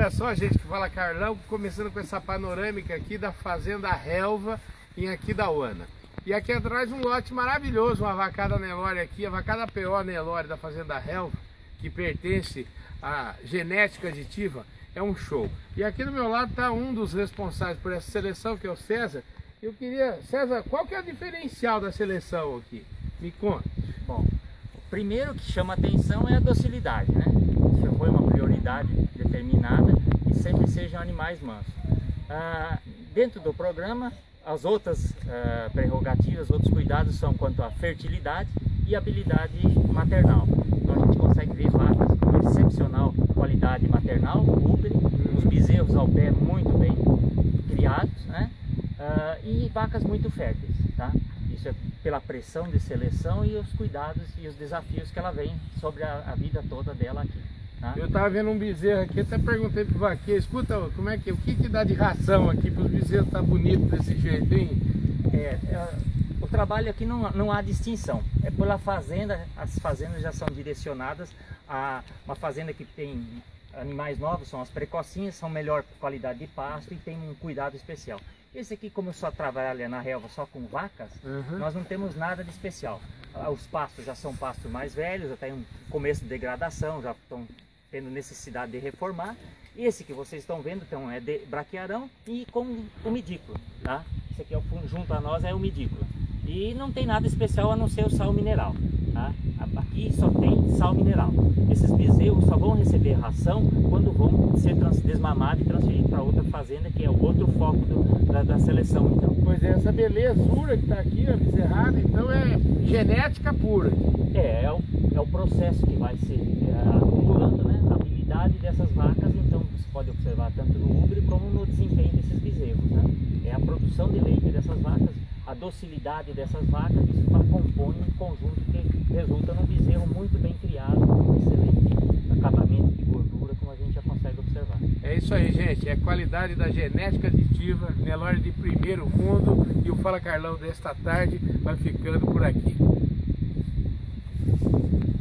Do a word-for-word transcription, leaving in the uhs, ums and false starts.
Olha só, gente, que fala Carlão, começando com essa panorâmica aqui da Fazenda Relva, em Aquidauana. E aqui atrás um lote maravilhoso, uma vacada Nelore aqui, a vacada P O Nelore da Fazenda Relva, que pertence à genética aditiva, é um show. E aqui do meu lado está um dos responsáveis por essa seleção, que é o César. Eu queria, César, qual que é o diferencial da seleção aqui? Me conta. Bom, o primeiro que chama atenção é a docilidade, né? Isso foi uma prioridade determinada e sempre sejam animais mansos. Ah, dentro do programa, as outras uh, prerrogativas, outros cuidados são quanto à fertilidade e habilidade maternal. Então a gente consegue ver vacas com excepcional qualidade maternal, úbere, os bezerros ao pé muito bem criados, né? Uh, e vacas muito férteis, tá? Isso é pela pressão de seleção e os cuidados e os desafios que ela vem sobre a, a vida toda dela aqui. Tá? Eu estava vendo um bezerro aqui, até perguntei pro vaqueiro, escuta, como é que, o que que dá de ração aqui para os bezerros estar tá bonitos desse jeito, hein? É, é, o trabalho aqui não, não há distinção, é pela fazenda, as fazendas já são direcionadas a uma fazenda que tem animais novos, são as precocinhas, são melhor qualidade de pasto e tem um cuidado especial. Esse aqui, como só trabalha na relva só com vacas, uhum. nós não temos nada de especial. Os pastos já são pastos mais velhos, já tem um começo de degradação, já estão tendo necessidade de reformar. Esse que vocês estão vendo então, é de braquiarão e com umidículo, tá? Esse aqui é o, junto a nós é o umidículo. E não tem nada especial a não ser o sal mineral, tá? Aqui só tem sal mineral. Esses bezerros só vão receber ração quando vão ser desmamados e transferidos para outra fazenda, que é o outro foco do, da, da seleção então. Pois é, essa belezura que está aqui, a bezerrada, então é genética pura. É, é o, é o processo que vai ser é, acumulando, né, a habilidade dessas vacas, então você pode observar tanto no úbere como no desempenho desses bezerros, né? É a produção de leite dessas vacas, a docilidade dessas vacas, isso compõe um conjunto que resulta num bezerro muito bem criado, com excelente acabamento de gordura, como a gente já consegue observar. É isso aí, gente, é a qualidade da genética aditiva, Nelore de primeiro mundo, e o Fala Carlão desta tarde vai ficando por aqui.